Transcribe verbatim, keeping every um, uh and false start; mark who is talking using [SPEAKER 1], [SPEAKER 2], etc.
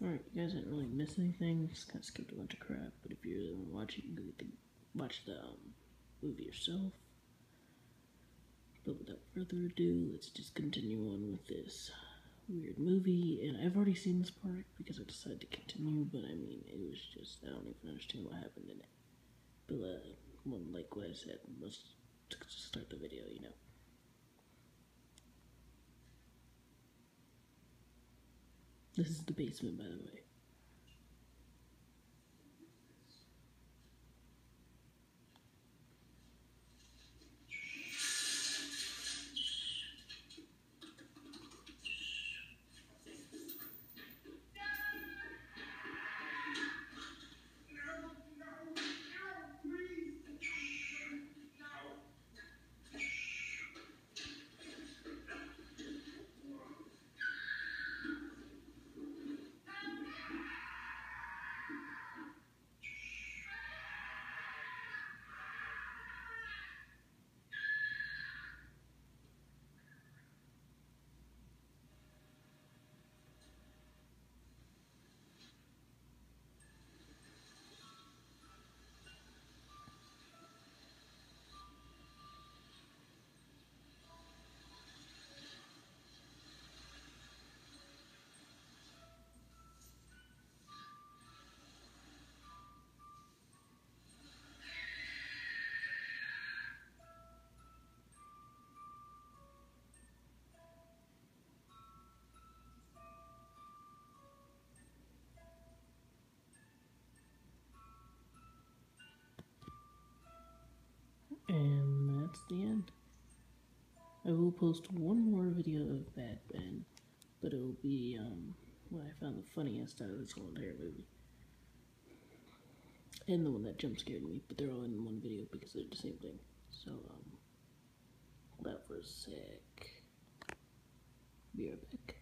[SPEAKER 1] Alright, you guys didn't really miss anything, just kind of skipped a bunch of crap, but if you really want to watch it, you can go get the, watch the um, movie yourself. But without further ado, let's just continue on with this weird movie. And I've already seen this part because I decided to continue, but I mean, it was just, I don't even understand what happened in it. But, uh, well, like what I said, let's just start the video, you know. This is the basement, by the way. And that's the end. I will post one more video of Batman, but it will be um, what I found the funniest out of this whole entire movie. And the one that jump scared me, but they're all in one video because they're the same thing. So, um, hold out for a sec. Be right back.